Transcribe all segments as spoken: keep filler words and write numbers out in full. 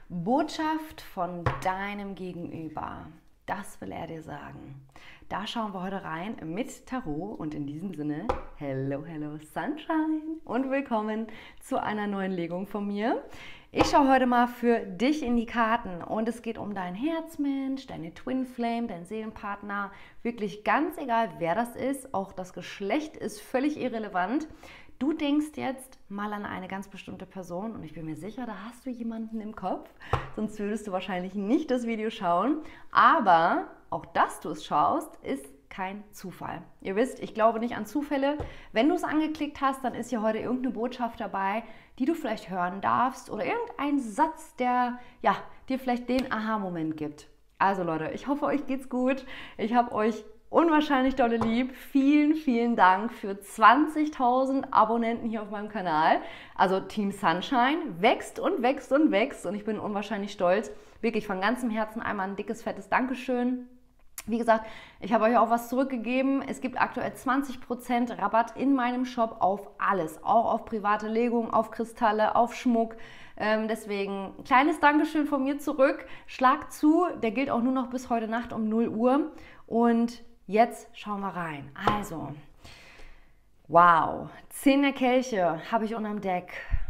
Botschaft von deinem Gegenüber. Das will er dir sagen. Da schauen wir heute rein mit Tarot und in diesem Sinne, hello, hello Sunshine und willkommen zu einer neuen Legung von mir. Ich schaue heute mal für dich in die Karten und es geht um deinen Herzmensch, deine Twin Flame, deinen Seelenpartner. Wirklich ganz egal, wer das ist, auch das Geschlecht ist völlig irrelevant. Du denkst jetzt mal an eine ganz bestimmte Person und ich bin mir sicher, da hast du jemanden im Kopf, sonst würdest du wahrscheinlich nicht das Video schauen. Aber auch, dass du es schaust, ist kein Zufall. Ihr wisst, ich glaube nicht an Zufälle. Wenn du es angeklickt hast, dann ist hier heute irgendeine Botschaft dabei, die du vielleicht hören darfst oder irgendein Satz, der ja, dir vielleicht den Aha-Moment gibt. Also Leute, ich hoffe, euch geht's gut. Ich habe euch unwahrscheinlich dolle lieb. Vielen, vielen Dank für zwanzigtausend Abonnenten hier auf meinem Kanal. Also Team Sunshine wächst und wächst und wächst und ich bin unwahrscheinlich stolz. Wirklich von ganzem Herzen einmal ein dickes, fettes Dankeschön. Wie gesagt, ich habe euch auch was zurückgegeben. Es gibt aktuell zwanzig Prozent Rabatt in meinem Shop auf alles. Auch auf private Legungen, auf Kristalle, auf Schmuck. Ähm, deswegen ein kleines Dankeschön von mir zurück. Schlag zu, der gilt auch nur noch bis heute Nacht um null Uhr. Und jetzt schauen wir rein. Also, wow, zehn der Kelche habe ich unterm Deck.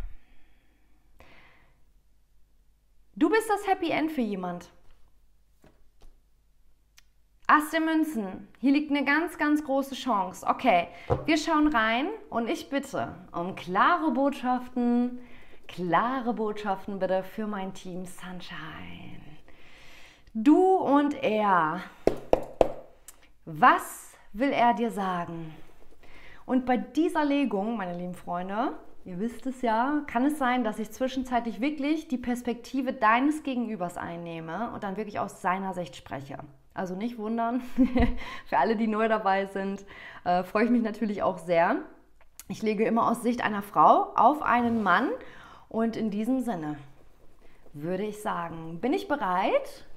Du bist das Happy End für jemand. Ass der Münzen. Hier liegt eine ganz, ganz große Chance. Okay, wir schauen rein und ich bitte um klare Botschaften, klare Botschaften bitte für mein Team Sunshine. Du und er. Was will er dir sagen? Und bei dieser Legung, meine lieben Freunde, ihr wisst es ja, kann es sein, dass ich zwischenzeitlich wirklich die Perspektive deines Gegenübers einnehme und dann wirklich aus seiner Sicht spreche. Also nicht wundern, für alle, die neu dabei sind, äh, freue ich mich natürlich auch sehr. Ich lege immer aus Sicht einer Frau auf einen Mann und in diesem Sinne würde ich sagen, bin ich bereit?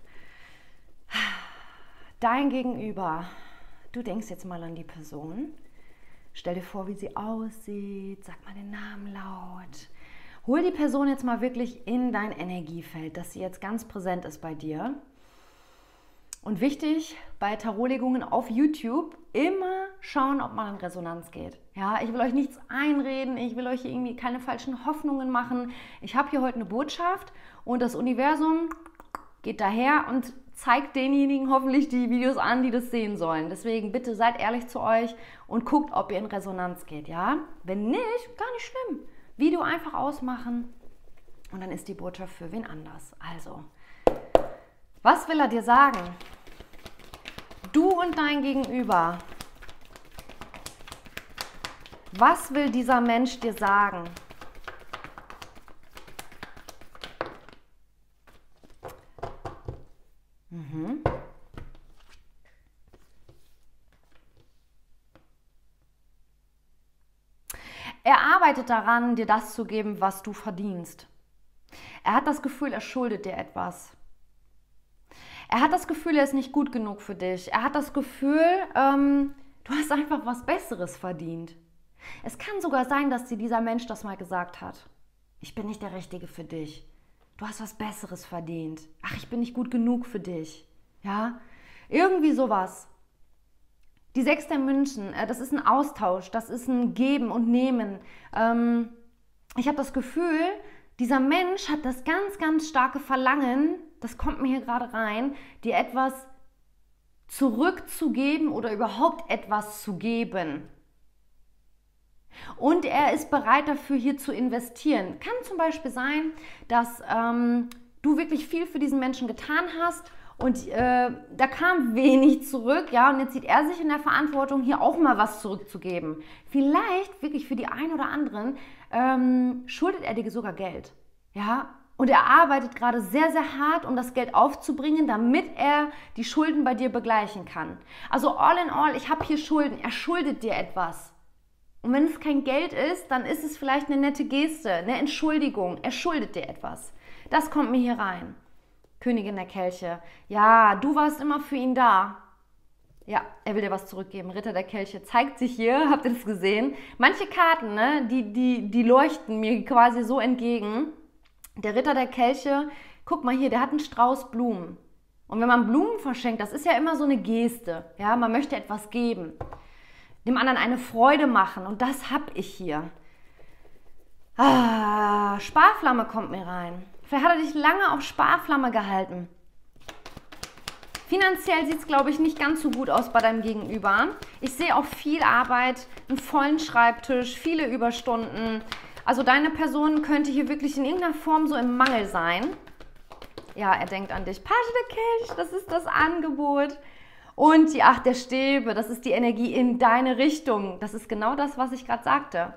Dein Gegenüber, du denkst jetzt mal an die Person, stell dir vor, wie sie aussieht, sag mal den Namen laut. Hol die Person jetzt mal wirklich in dein Energiefeld, dass sie jetzt ganz präsent ist bei dir. Und wichtig, bei Tarotlegungen auf YouTube immer schauen, ob man in Resonanz geht. Ja, ich will euch nichts einreden, ich will euch irgendwie keine falschen Hoffnungen machen. Ich habe hier heute eine Botschaft und das Universum geht daher und zeigt denjenigen hoffentlich die Videos an, die das sehen sollen. Deswegen bitte seid ehrlich zu euch und guckt, ob ihr in Resonanz geht. Ja? Wenn nicht, gar nicht schlimm. Video einfach ausmachen und dann ist die Botschaft für wen anders. Also, was will er dir sagen? Du und dein Gegenüber. Was will dieser Mensch dir sagen? Mhm. Er arbeitet daran, dir das zu geben, was du verdienst. Er hat das Gefühl, er schuldet dir etwas. Er hat das Gefühl, er ist nicht gut genug für dich. Er hat das Gefühl, ähm, du hast einfach was Besseres verdient. Es kann sogar sein, dass dir dieser Mensch das mal gesagt hat. Ich bin nicht der Richtige für dich. Du hast was Besseres verdient. Ach, ich bin nicht gut genug für dich. Ja, irgendwie sowas. Die Sechs der Münzen, äh, das ist ein Austausch, das ist ein Geben und Nehmen. Ähm, ich habe das Gefühl, dieser Mensch hat das ganz, ganz starke Verlangen, das kommt mir hier gerade rein, dir etwas zurückzugeben oder überhaupt etwas zu geben. Und er ist bereit dafür, hier zu investieren. Kann zum Beispiel sein, dass ähm, du wirklich viel für diesen Menschen getan hast und äh, da kam wenig zurück, ja, und jetzt sieht er sich in der Verantwortung, hier auch mal was zurückzugeben. Vielleicht wirklich für die einen oder anderen ähm, schuldet er dir sogar Geld, ja. Und er arbeitet gerade sehr, sehr hart, um das Geld aufzubringen, damit er die Schulden bei dir begleichen kann. Also all in all, ich habe hier Schulden, er schuldet dir etwas. Und wenn es kein Geld ist, dann ist es vielleicht eine nette Geste, eine Entschuldigung. Er schuldet dir etwas. Das kommt mir hier rein. Königin der Kelche. Ja, du warst immer für ihn da. Ja, er will dir was zurückgeben. Ritter der Kelche zeigt sich hier. Habt ihr das gesehen? Manche Karten, ne, die, die, die leuchten mir quasi so entgegen. Der Ritter der Kelche Guck mal hier, der hat einen Strauß Blumen. Und wenn man Blumen verschenkt, das ist ja immer so eine Geste. Ja, man möchte etwas geben. Dem anderen eine Freude machen. Und das habe ich hier. Ah, Sparflamme kommt mir rein. Vielleicht hat er dich lange auf Sparflamme gehalten. Finanziell sieht es, glaube ich, nicht ganz so gut aus bei deinem Gegenüber. Ich sehe auch viel Arbeit, einen vollen Schreibtisch, viele Überstunden. Also deine Person könnte hier wirklich in irgendeiner Form so im Mangel sein. Ja, er denkt an dich. Page de Kelch, das ist das Angebot. Und die Acht der Stäbe, das ist die Energie in deine Richtung. Das ist genau das, was ich gerade sagte.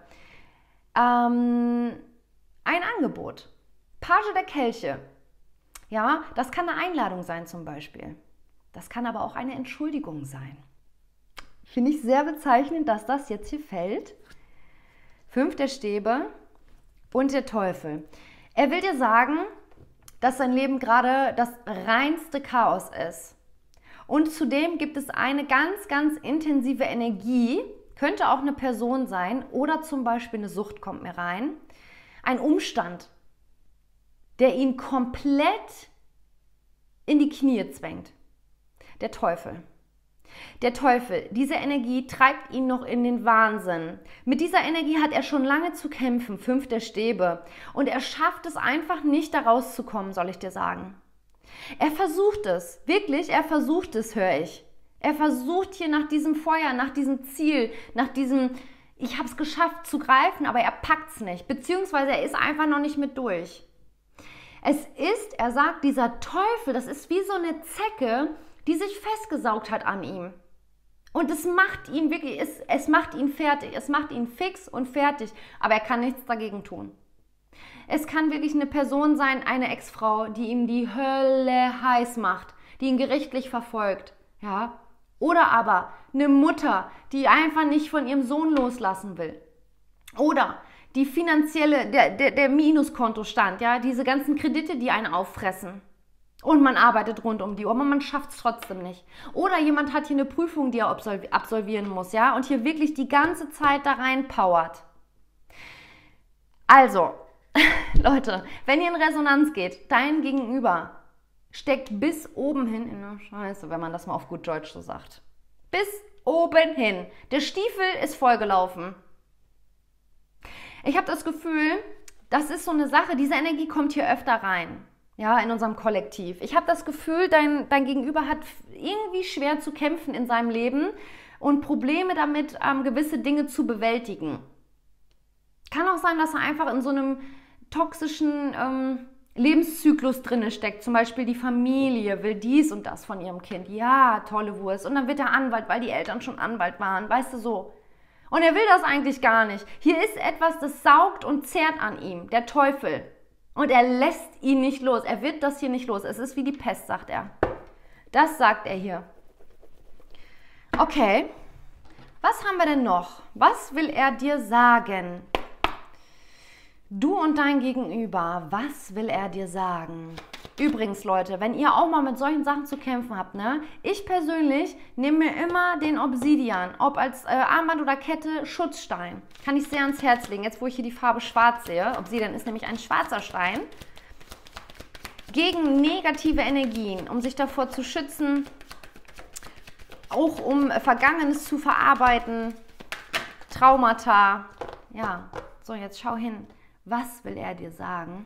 Ähm, ein Angebot. Page der Kelche. Ja, das kann eine Einladung sein zum Beispiel. Das kann aber auch eine Entschuldigung sein. Finde ich sehr bezeichnend, dass das jetzt hier fällt. Fünf der Stäbe und der Teufel. Er will dir sagen, dass sein Leben gerade das reinste Chaos ist. Und zudem gibt es eine ganz, ganz intensive Energie, könnte auch eine Person sein oder zum Beispiel eine Sucht kommt mir rein. Ein Umstand, der ihn komplett in die Knie zwängt. Der Teufel. Der Teufel, diese Energie treibt ihn noch in den Wahnsinn. Mit dieser Energie hat er schon lange zu kämpfen, fünf der Stäbe. Und er schafft es einfach nicht, da rauszukommen, soll ich dir sagen. Er versucht es, wirklich, er versucht es, höre ich. Er versucht hier nach diesem Feuer, nach diesem Ziel, nach diesem, ich habe es geschafft zu greifen, aber er packt es nicht. Beziehungsweise er ist einfach noch nicht mit durch. Es ist, er sagt, dieser Teufel, das ist wie so eine Zecke, die sich festgesaugt hat an ihm. Und es macht ihn wirklich, es, es macht ihn fertig, es macht ihn fix und fertig, aber er kann nichts dagegen tun. Es kann wirklich eine Person sein, eine Ex-Frau, die ihm die Hölle heiß macht, die ihn gerichtlich verfolgt, ja. Oder aber eine Mutter, die einfach nicht von ihrem Sohn loslassen will. Oder die finanzielle, der, der, der Minuskontostand, ja, diese ganzen Kredite, die einen auffressen. Und man arbeitet rund um die Uhr, aber man schafft es trotzdem nicht. Oder jemand hat hier eine Prüfung, die er absolvieren muss, ja, und hier wirklich die ganze Zeit da rein powert. Also, Leute, wenn ihr in Resonanz geht, dein Gegenüber steckt bis oben hin in der Scheiße, wenn man das mal auf gut Deutsch so sagt. Bis oben hin. Der Stiefel ist vollgelaufen. Ich habe das Gefühl, das ist so eine Sache, diese Energie kommt hier öfter rein. Ja, in unserem Kollektiv. Ich habe das Gefühl, dein, dein Gegenüber hat irgendwie schwer zu kämpfen in seinem Leben und Probleme damit, ähm, gewisse Dinge zu bewältigen. Kann auch sein, dass er einfach in so einem toxischen ähm, Lebenszyklus drinne steckt. Zum Beispiel die Familie will dies und das von ihrem Kind. Ja, tolle Wurst. Und dann wird er Anwalt, weil die Eltern schon Anwalt waren. Weißt du, so. Und er will das eigentlich gar nicht. Hier ist etwas, das saugt und zerrt an ihm. Der Teufel. Und er lässt ihn nicht los. Er wird das hier nicht los. Es ist wie die Pest, sagt er. Das sagt er hier. Okay. Was haben wir denn noch? Was will er dir sagen? Du und dein Gegenüber, was will er dir sagen? Übrigens, Leute, wenn ihr auch mal mit solchen Sachen zu kämpfen habt, ne? Ich persönlich nehme mir immer den Obsidian, ob als äh, Armband oder Kette, Schutzstein. Kann ich sehr ans Herz legen, jetzt wo ich hier die Farbe schwarz sehe. Obsidian ist nämlich ein schwarzer Stein. Gegen negative Energien, um sich davor zu schützen, auch um Vergangenes zu verarbeiten, Traumata. Ja, so jetzt schau hin. Was will er dir sagen?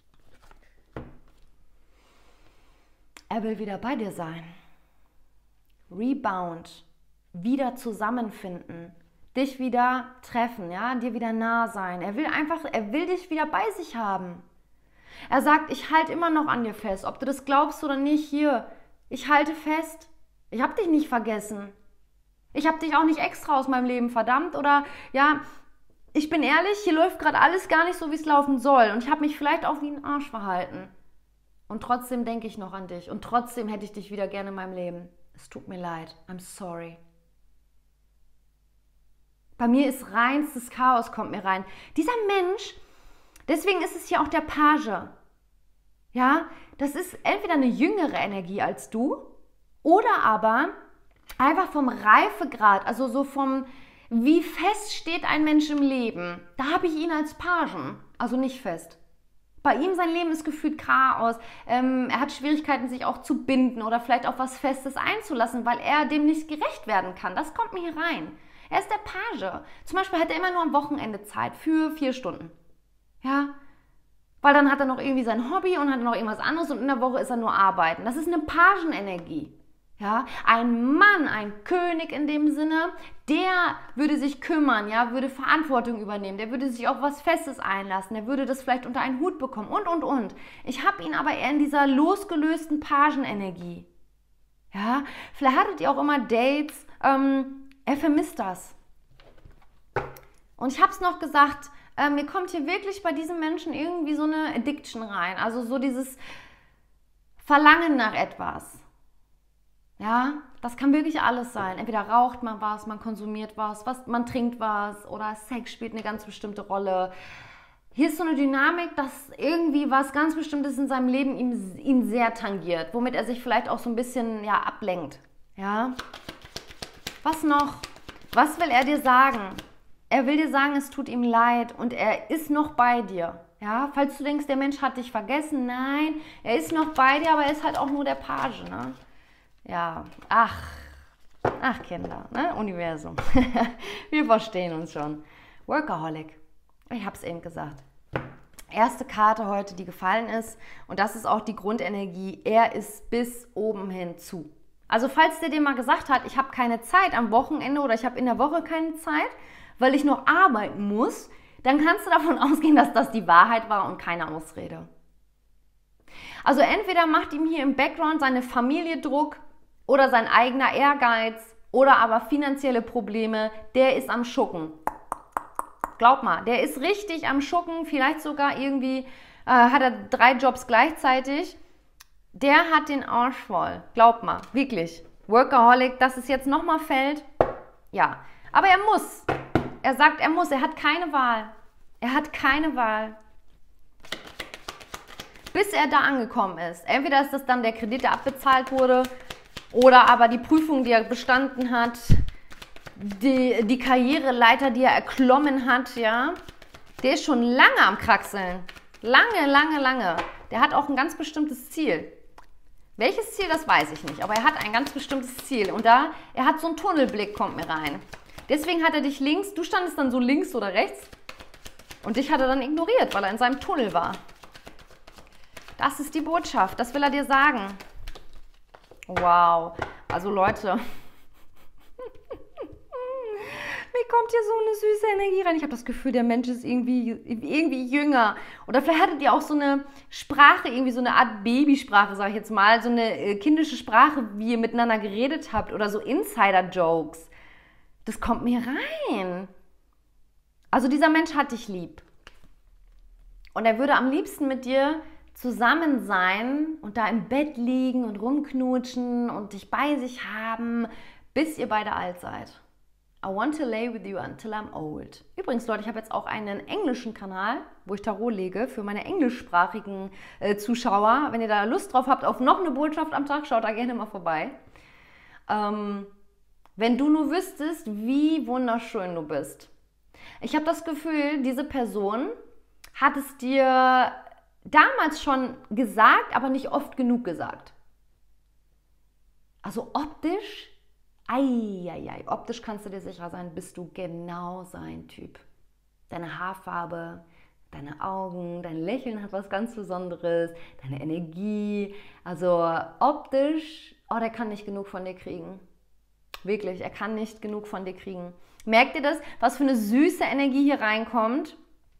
Er will wieder bei dir sein. Rebound. Wieder zusammenfinden. Dich wieder treffen, ja, dir wieder nah sein. Er will einfach, er will dich wieder bei sich haben. Er sagt, ich halte immer noch an dir fest, ob du das glaubst oder nicht, hier. Ich halte fest. Ich habe dich nicht vergessen. Ich habe dich auch nicht extra aus meinem Leben verdammt oder, ja, ich bin ehrlich, hier läuft gerade alles gar nicht so, wie es laufen soll. Und ich habe mich vielleicht auch wie ein Arsch verhalten. Und trotzdem denke ich noch an dich. Und trotzdem hätte ich dich wieder gerne in meinem Leben. Es tut mir leid. I'm sorry. Bei mir ist reinstes Chaos, kommt mir rein. Dieser Mensch, deswegen ist es hier auch der Page. Ja, das ist entweder eine jüngere Energie als du oder aber einfach vom Reifegrad, also so vom, wie fest steht ein Mensch im Leben. Da habe ich ihn als Pagen, also nicht fest. Bei ihm sein Leben ist gefühlt Chaos. Ähm, er hat Schwierigkeiten, sich auch zu binden oder vielleicht auf was Festes einzulassen, weil er dem nicht gerecht werden kann. Das kommt mir hier rein. Er ist der Page. Zum Beispiel hat er immer nur am Wochenende Zeit für vier Stunden. Ja, weil dann hat er noch irgendwie sein Hobby und hat noch irgendwas anderes und in der Woche ist er nur arbeiten. Das ist eine Pagenenergie. Ja, ein Mann, ein König in dem Sinne, der würde sich kümmern, ja, würde Verantwortung übernehmen, der würde sich auf was Festes einlassen, der würde das vielleicht unter einen Hut bekommen und, und, und. Ich habe ihn aber eher in dieser losgelösten Pagenenergie. Ja, vielleicht hattet ihr auch immer Dates, ähm, er vermisst das. Und ich habe es noch gesagt, äh, mir kommt hier wirklich bei diesem Menschen irgendwie so eine Addiction rein, also so dieses Verlangen nach etwas. Ja, das kann wirklich alles sein. Entweder raucht man was, man konsumiert was, was, man trinkt was oder Sex spielt eine ganz bestimmte Rolle. Hier ist so eine Dynamik, dass irgendwie was ganz Bestimmtes in seinem Leben ihn, ihn sehr tangiert, womit er sich vielleicht auch so ein bisschen ja, ablenkt. Ja? Was noch? Was will er dir sagen? Er will dir sagen, es tut ihm leid und er ist noch bei dir. Ja? Falls du denkst, der Mensch hat dich vergessen, nein, er ist noch bei dir, aber er ist halt auch nur der Page, ne? Ja, ach, ach Kinder, ne? Universum. Wir verstehen uns schon. Workaholic. Ich habe es eben gesagt. Erste Karte heute, die gefallen ist. Und das ist auch die Grundenergie. Er ist bis oben hin zu. Also falls der dir mal gesagt hat, ich habe keine Zeit am Wochenende oder ich habe in der Woche keine Zeit, weil ich noch arbeiten muss, dann kannst du davon ausgehen, dass das die Wahrheit war und keine Ausrede. Also entweder macht ihm hier im Background seine Familie Druck, oder sein eigener Ehrgeiz oder aber finanzielle Probleme, der ist am Schucken. Glaub mal, der ist richtig am Schucken, vielleicht sogar irgendwie äh, hat er drei Jobs gleichzeitig. Der hat den Arsch voll, glaub mal, wirklich. Workaholic, dass es jetzt nochmal fällt, ja. Aber er muss, er sagt, er muss, er hat keine Wahl. Er hat keine Wahl. Bis er da angekommen ist. Entweder ist das dann der Kredit, der abbezahlt wurde, oder aber die Prüfung, die er bestanden hat, die, die Karriereleiter, die er erklommen hat, ja, der ist schon lange am Kraxeln. Lange, lange, lange. Der hat auch ein ganz bestimmtes Ziel. Welches Ziel, das weiß ich nicht, aber er hat ein ganz bestimmtes Ziel. Und da, er hat so einen Tunnelblick, kommt mir rein. Deswegen hat er dich links, du standest dann so links oder rechts und dich hat er dann ignoriert, weil er in seinem Tunnel war. Das ist die Botschaft, das will er dir sagen. Wow, also Leute, mir kommt hier so eine süße Energie rein. Ich habe das Gefühl, der Mensch ist irgendwie, irgendwie jünger. Oder vielleicht hattet ihr auch so eine Sprache, irgendwie so eine Art Babysprache, sage ich jetzt mal, so eine kindische Sprache, wie ihr miteinander geredet habt oder so Insider-Jokes. Das kommt mir rein. Also dieser Mensch hat dich lieb. Und er würde am liebsten mit dir zusammen sein und da im Bett liegen und rumknutschen und dich bei sich haben, bis ihr beide alt seid. I want to lay with you until I'm old. Übrigens, Leute, ich habe jetzt auch einen englischen Kanal, wo ich Tarot lege für meine englischsprachigen äh, Zuschauer. Wenn ihr da Lust drauf habt auf noch eine Botschaft am Tag, schaut da gerne mal vorbei. Ähm, wenn du nur wüsstest, wie wunderschön du bist. Ich habe das Gefühl, diese Person hat es dir damals schon gesagt, aber nicht oft genug gesagt. Also optisch, ei, ei, ei, optisch kannst du dir sicher sein, bist du genau sein Typ. Deine Haarfarbe, deine Augen, dein Lächeln hat was ganz Besonderes, deine Energie. Also optisch, oh, der kann nicht genug von dir kriegen. Wirklich, er kann nicht genug von dir kriegen. Merkt ihr das, was für eine süße Energie hier reinkommt?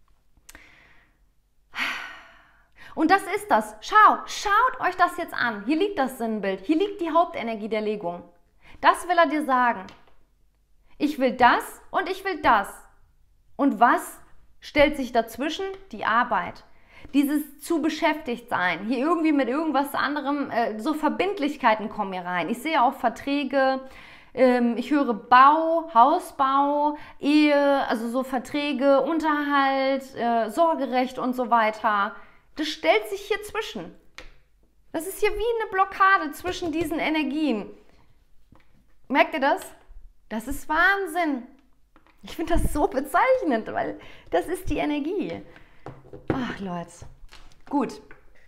Und das ist das. Schau, schaut euch das jetzt an. Hier liegt das Sinnbild. Hier liegt die Hauptenergie der Legung. Das will er dir sagen. Ich will das und ich will das. Und was stellt sich dazwischen? Die Arbeit. Dieses zu beschäftigt sein. Hier irgendwie mit irgendwas anderem. Äh, so Verbindlichkeiten kommen hier rein. Ich sehe auch Verträge. Ähm, ich höre Bau, Hausbau, Ehe, also so Verträge, Unterhalt, äh, Sorgerecht und so weiter. Das stellt sich hier zwischen. Das ist hier wie eine Blockade zwischen diesen Energien. Merkt ihr das? Das ist Wahnsinn. Ich finde das so bezeichnend, weil das ist die Energie. Ach Leute, Gut.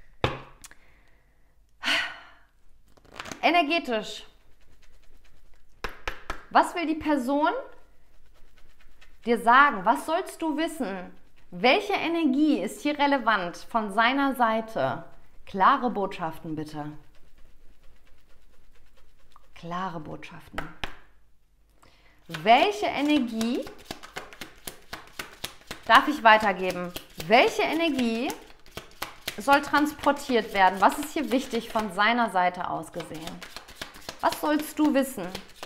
Energetisch. Was will die Person dir sagen? Was sollst du wissen? Welche Energie ist hier relevant von seiner Seite? Klare Botschaften bitte. Klare Botschaften. Welche Energie darf ich weitergeben? Welche Energie soll transportiert werden? Was ist hier wichtig von seiner Seite aus gesehen? Was sollst du wissen?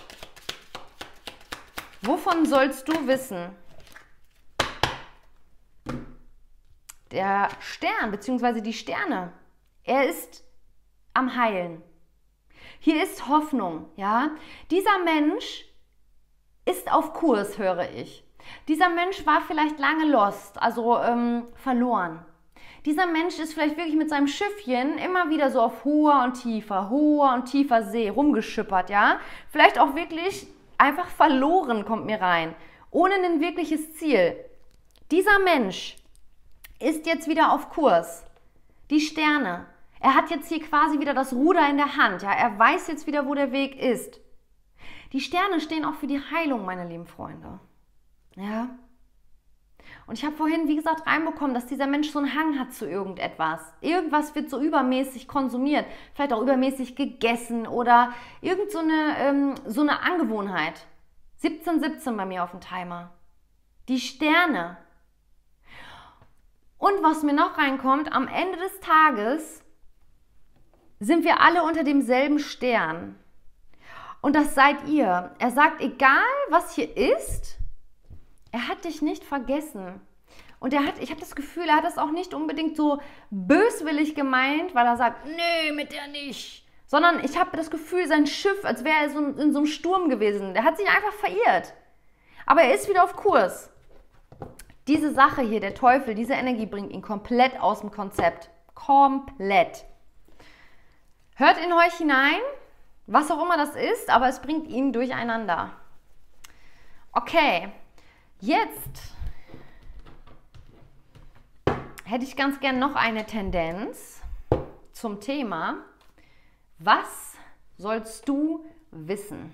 Wovon sollst du wissen? Der Stern bzw. die Sterne, er ist am Heilen. Hier ist Hoffnung, ja. Dieser Mensch ist auf Kurs, höre ich. Dieser Mensch war vielleicht lange lost, also ähm, verloren. Dieser Mensch ist vielleicht wirklich mit seinem Schiffchen immer wieder so auf hoher und tiefer, hoher und tiefer See rumgeschippert, ja. Vielleicht auch wirklich einfach verloren, kommt mir rein, ohne ein wirkliches Ziel. Dieser Mensch ist jetzt wieder auf Kurs. Die Sterne. Er hat jetzt hier quasi wieder das Ruder in der Hand. Ja? Er weiß jetzt wieder, wo der Weg ist. Die Sterne stehen auch für die Heilung, meine lieben Freunde. Ja. Und ich habe vorhin, wie gesagt, reinbekommen, dass dieser Mensch so einen Hang hat zu irgendetwas. Irgendwas wird so übermäßig konsumiert, vielleicht auch übermäßig gegessen oder irgend so eine, ähm, so eine Angewohnheit. siebzehn siebzehn bei mir auf dem Timer. Die Sterne. Und was mir noch reinkommt, am Ende des Tages sind wir alle unter demselben Stern. Und das seid ihr. Er sagt, egal was hier ist, er hat dich nicht vergessen. Und er hat, ich habe das Gefühl, er hat das auch nicht unbedingt so böswillig gemeint, weil er sagt, nee, mit der nicht. Sondern ich habe das Gefühl, sein Schiff, als wäre er so in so einem Sturm gewesen. Der hat sich einfach verirrt. Aber er ist wieder auf Kurs. Diese Sache hier, der Teufel, diese Energie bringt ihn komplett aus dem Konzept. Komplett. Hört in euch hinein, was auch immer das ist, aber es bringt ihn durcheinander. Okay, jetzt hätte ich ganz gern noch eine Tendenz zum Thema. Was sollst du wissen?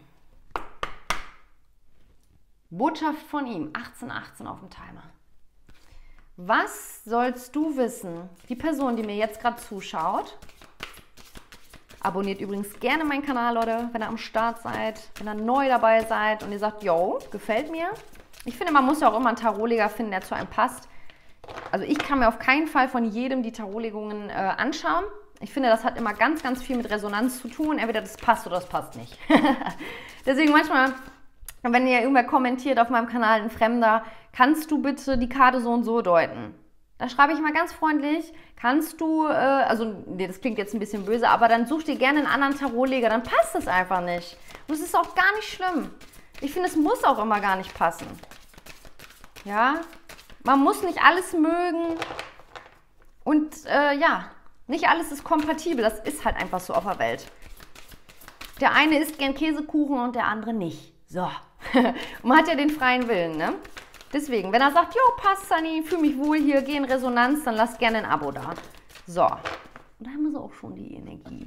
Botschaft von ihm, achtzehn achtzehn auf dem Timer. Was sollst du wissen? Die Person, die mir jetzt gerade zuschaut, abonniert übrigens gerne meinen Kanal, Leute, wenn ihr am Start seid, wenn ihr neu dabei seid und ihr sagt, yo, gefällt mir. Ich finde, man muss ja auch immer einen Tarotleger finden, der zu einem passt. Also ich kann mir auf keinen Fall von jedem die Tarotlegungen äh, anschauen. Ich finde, das hat immer ganz, ganz viel mit Resonanz zu tun. Entweder das passt oder das passt nicht. Deswegen manchmal, wenn ihr irgendwer kommentiert auf meinem Kanal, ein Fremder, kannst du bitte die Karte so und so deuten? Da schreibe ich mal ganz freundlich, kannst du, äh, also nee, das klingt jetzt ein bisschen böse, aber dann such dir gerne einen anderen Tarotleger, dann passt es einfach nicht. Und es ist auch gar nicht schlimm. Ich finde, es muss auch immer gar nicht passen. Ja, man muss nicht alles mögen und äh, ja, nicht alles ist kompatibel, das ist halt einfach so auf der Welt. Der eine isst gern Käsekuchen und der andere nicht. So, man hat ja den freien Willen, ne? Deswegen, wenn er sagt, jo, passt, Sunny, fühle mich wohl hier, geh in Resonanz, dann lasst gerne ein Abo da. So, und da haben wir so auch schon die Energie.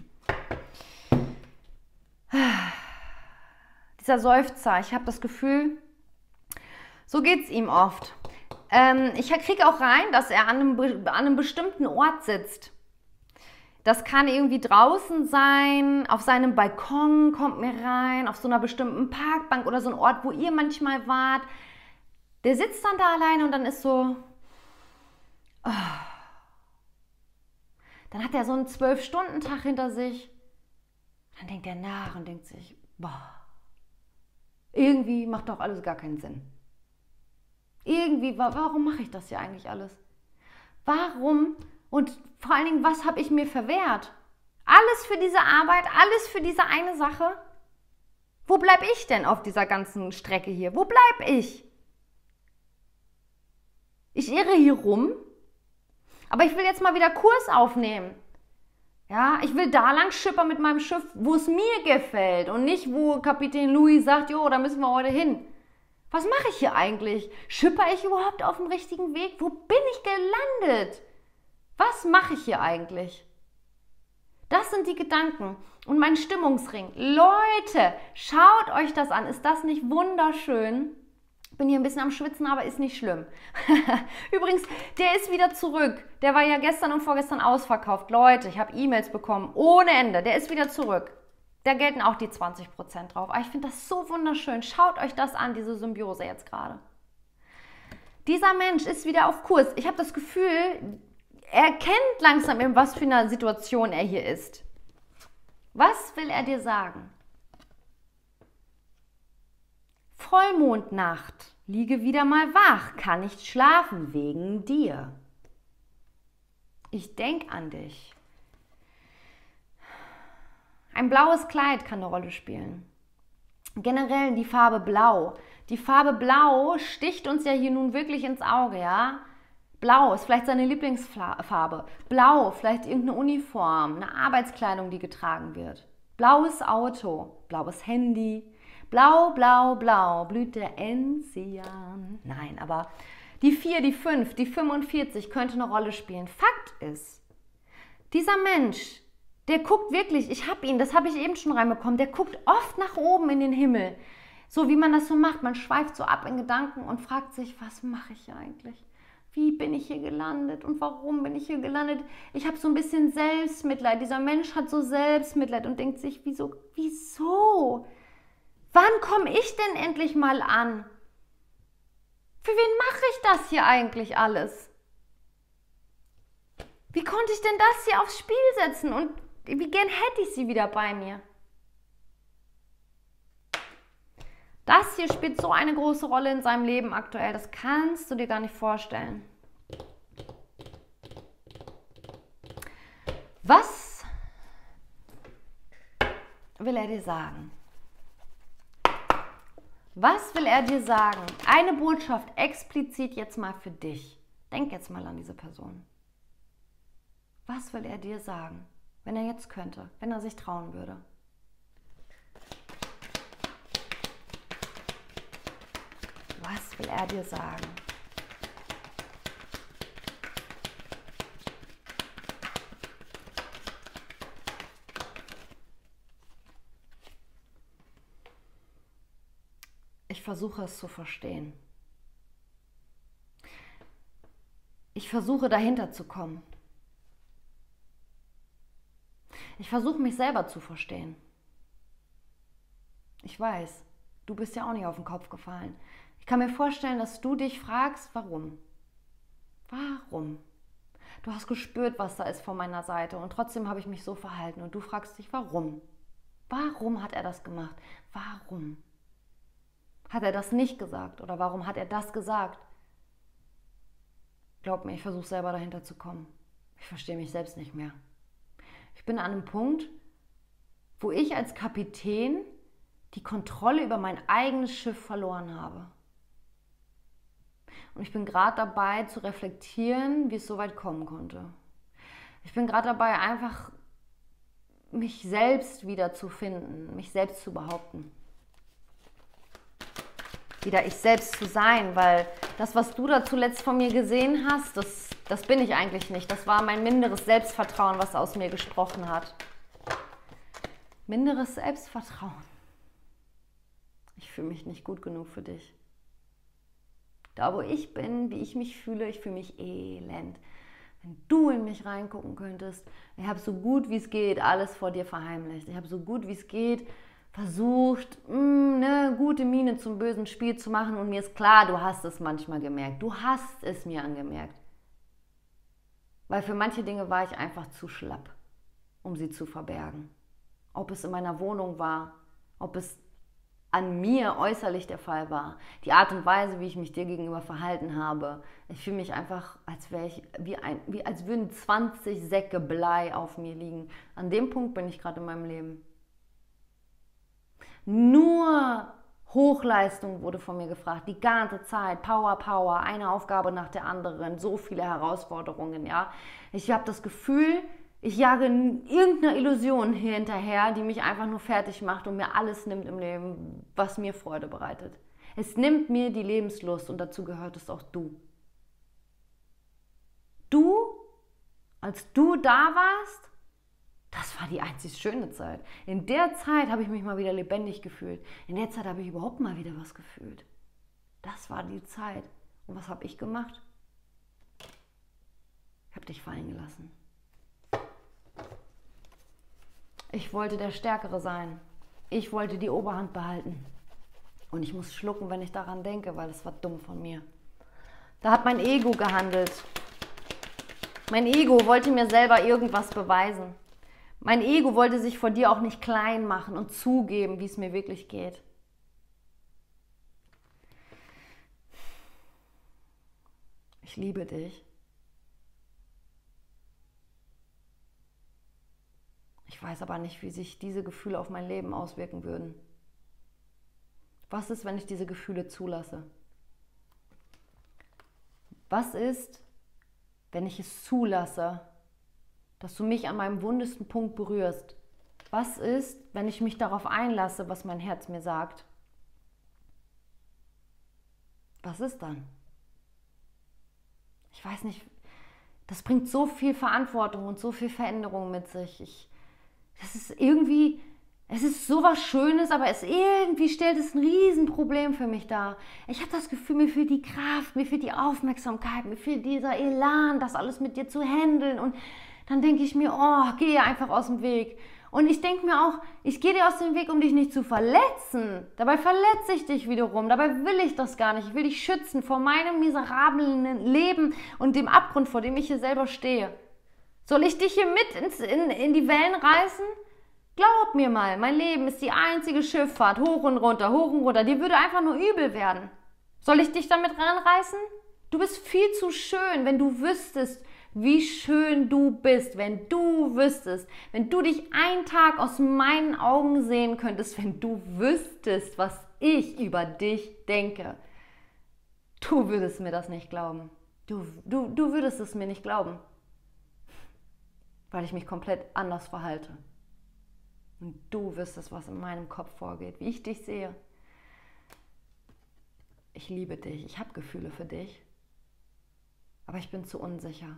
Dieser Seufzer, ich habe das Gefühl, so geht es ihm oft. Ähm, ich kriege auch rein, dass er an einem, an einem bestimmten Ort sitzt. Das kann irgendwie draußen sein, auf seinem Balkon kommt mir rein, auf so einer bestimmten Parkbank oder so ein Ort, wo ihr manchmal wart. Der sitzt dann da alleine und dann ist so, oh. Dann hat er so einen zwölf-Stunden-Tag hinter sich. Dann denkt er nach und denkt sich, boah, irgendwie macht doch alles gar keinen Sinn. Irgendwie, warum mache ich das hier eigentlich alles? Warum? Und vor allen Dingen, was habe ich mir verwehrt? Alles für diese Arbeit, alles für diese eine Sache? Wo bleibe ich denn auf dieser ganzen Strecke hier? Wo bleibe ich? Ich irre hier rum, aber ich will jetzt mal wieder Kurs aufnehmen. Ja, ich will da lang schippern mit meinem Schiff, wo es mir gefällt und nicht, wo Kapitän Louis sagt, jo, da müssen wir heute hin. Was mache ich hier eigentlich? Schipper ich überhaupt auf dem richtigen Weg? Wo bin ich gelandet? Was mache ich hier eigentlich? Das sind die Gedanken und mein Stimmungsring. Leute, schaut euch das an. Ist das nicht wunderschön? Ich bin hier ein bisschen am Schwitzen, aber ist nicht schlimm. Übrigens, der ist wieder zurück. Der war ja gestern und vorgestern ausverkauft. Leute, ich habe E-Mails bekommen ohne Ende. Der ist wieder zurück. Da gelten auch die zwanzig Prozent drauf. Aber ich finde das so wunderschön. Schaut euch das an, diese Symbiose jetzt gerade. Dieser Mensch ist wieder auf Kurs. Ich habe das Gefühl, er kennt langsam, in was für einer Situation er hier ist. Was will er dir sagen? Vollmondnacht. Liege wieder mal wach. Kann nicht schlafen wegen dir. Ich denke an dich. Ein blaues Kleid kann eine Rolle spielen. Generell die Farbe Blau. Die Farbe Blau sticht uns ja hier nun wirklich ins Auge, ja? Blau ist vielleicht seine Lieblingsfarbe. Blau, vielleicht irgendeine Uniform, eine Arbeitskleidung, die getragen wird. Blaues Auto, blaues Handy. Blau, blau, blau, blüht der Enzian. Nein, aber die vier, die fünf, die fünfundvierzig könnte eine Rolle spielen. Fakt ist, dieser Mensch, der guckt wirklich, ich habe ihn, das habe ich eben schon reinbekommen, der guckt oft nach oben in den Himmel. So wie man das so macht, man schweift so ab in Gedanken und fragt sich, was mache ich hier eigentlich? Wie bin ich hier gelandet und warum bin ich hier gelandet? Ich habe so ein bisschen Selbstmitleid. Dieser Mensch hat so Selbstmitleid und denkt sich, wieso, wieso? Wann komme ich denn endlich mal an? Für wen mache ich das hier eigentlich alles? Wie konnte ich denn das hier aufs Spiel setzen und wie gern hätte ich sie wieder bei mir? Das hier spielt so eine große Rolle in seinem Leben aktuell, das kannst du dir gar nicht vorstellen. Was will er dir sagen? Was will er dir sagen? Eine Botschaft explizit jetzt mal für dich. Denk jetzt mal an diese Person. Was will er dir sagen, wenn er jetzt könnte, wenn er sich trauen würde? Was will er dir sagen? Ich versuche es zu verstehen. Ich versuche dahinter zu kommen. Ich versuche mich selber zu verstehen. Ich weiß, du bist ja auch nicht auf den Kopf gefallen. Ich kann mir vorstellen, dass du dich fragst, warum? Warum? Du hast gespürt, was da ist von meiner Seite und trotzdem habe ich mich so verhalten und du fragst dich, warum? Warum hat er das gemacht? Warum? Hat er das nicht gesagt oder warum hat er das gesagt? Glaub mir, ich versuche selber dahinter zu kommen. Ich verstehe mich selbst nicht mehr. Ich bin an einem Punkt, wo ich als Kapitän die Kontrolle über mein eigenes Schiff verloren habe. Und ich bin gerade dabei zu reflektieren, wie es so weit kommen konnte. Ich bin gerade dabei, einfach mich selbst wieder zu finden, mich selbst zu behaupten. Wieder ich selbst zu sein, weil das, was du da zuletzt von mir gesehen hast, das, das bin ich eigentlich nicht. Das war mein minderes Selbstvertrauen, was aus mir gesprochen hat. Minderes Selbstvertrauen. Ich fühle mich nicht gut genug für dich. Da, wo ich bin, wie ich mich fühle, ich fühle mich elend. Wenn du in mich reingucken könntest, ich habe so gut wie es geht alles vor dir verheimlicht. Ich habe so gut wie es geht versucht, mh, eine gute Miene zum bösen Spiel zu machen und mir ist klar, du hast es manchmal gemerkt. Du hast es mir angemerkt. Weil für manche Dinge war ich einfach zu schlapp, um sie zu verbergen. Ob es in meiner Wohnung war, ob es an mir äußerlich der Fall war, die Art und Weise, wie ich mich dir gegenüber verhalten habe. Ich fühle mich einfach, als wäre ich, wie ein, wie als würden zwanzig Säcke Blei auf mir liegen. An dem Punkt bin ich gerade in meinem Leben. Nur Hochleistung wurde von mir gefragt, die ganze Zeit, Power, Power, eine Aufgabe nach der anderen, so viele Herausforderungen, ja. Ich habe das Gefühl, ich jage irgendeiner Illusion hier hinterher, die mich einfach nur fertig macht und mir alles nimmt im Leben, was mir Freude bereitet. Es nimmt mir die Lebenslust und dazu gehört es auch du. Du als du da warst, das war die einzig schöne Zeit. In der Zeit habe ich mich mal wieder lebendig gefühlt. In der Zeit habe ich überhaupt mal wieder was gefühlt. Das war die Zeit. Und was habe ich gemacht? Ich habe dich fallen gelassen. Ich wollte der Stärkere sein. Ich wollte die Oberhand behalten. Und ich muss schlucken, wenn ich daran denke, weil das war dumm von mir. Da hat mein Ego gehandelt. Mein Ego wollte mir selber irgendwas beweisen. Mein Ego wollte sich vor dir auch nicht klein machen und zugeben, wie es mir wirklich geht. Ich liebe dich. Ich weiß aber nicht, wie sich diese Gefühle auf mein Leben auswirken würden. Was ist, wenn ich diese Gefühle zulasse? Was ist, wenn ich es zulasse, dass du mich an meinem wundesten Punkt berührst? Was ist, wenn ich mich darauf einlasse, was mein Herz mir sagt? Was ist dann? Ich weiß nicht, das bringt so viel Verantwortung und so viel Veränderung mit sich. Ich, das ist irgendwie, es ist sowas Schönes, aber es irgendwie stellt es ein Riesenproblem für mich dar. Ich habe das Gefühl, mir fehlt die Kraft, mir fehlt die Aufmerksamkeit, mir fehlt dieser Elan, das alles mit dir zu handeln. Und dann denke ich mir, oh, geh einfach aus dem Weg. Und ich denke mir auch, ich gehe dir aus dem Weg, um dich nicht zu verletzen. Dabei verletze ich dich wiederum. Dabei will ich das gar nicht. Ich will dich schützen vor meinem miserablen Leben und dem Abgrund, vor dem ich hier selber stehe. Soll ich dich hier mit ins, in, in die Wellen reißen? Glaub mir mal, mein Leben ist die einzige Schifffahrt, hoch und runter, hoch und runter. Dir würde einfach nur übel werden. Soll ich dich damit ranreißen? Du bist viel zu schön, wenn du wüsstest, wie schön du bist, wenn du wüsstest, wenn du dich einen Tag aus meinen Augen sehen könntest, wenn du wüsstest, was ich über dich denke. Du würdest mir das nicht glauben. Du, du, du würdest es mir nicht glauben, weil ich mich komplett anders verhalte. Und du wüsstest, was in meinem Kopf vorgeht, wie ich dich sehe. Ich liebe dich, ich habe Gefühle für dich, aber ich bin zu unsicher.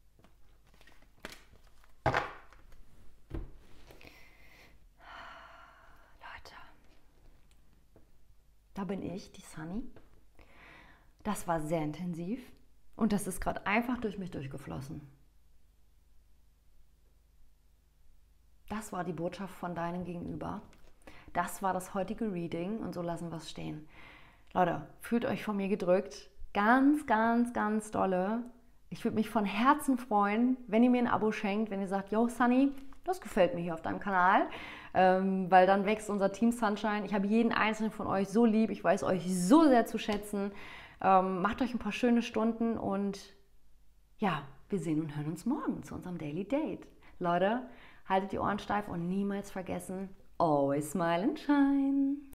Leute, da bin ich, die Sunny. Das war sehr intensiv und das ist gerade einfach durch mich durchgeflossen. Das war die Botschaft von deinem Gegenüber. Das war das heutige Reading und so lassen wir es stehen. Leute, fühlt euch von mir gedrückt. Ganz, ganz, ganz dolle. Ich würde mich von Herzen freuen, wenn ihr mir ein Abo schenkt, wenn ihr sagt, yo Sunny, das gefällt mir hier auf deinem Kanal, ähm, weil dann wächst unser Team Sunshine. Ich habe jeden einzelnen von euch so lieb, ich weiß euch so sehr zu schätzen. Ähm, macht euch ein paar schöne Stunden und ja, wir sehen und hören uns morgen zu unserem Daily Date. Leute, haltet die Ohren steif und niemals vergessen, always smile and shine.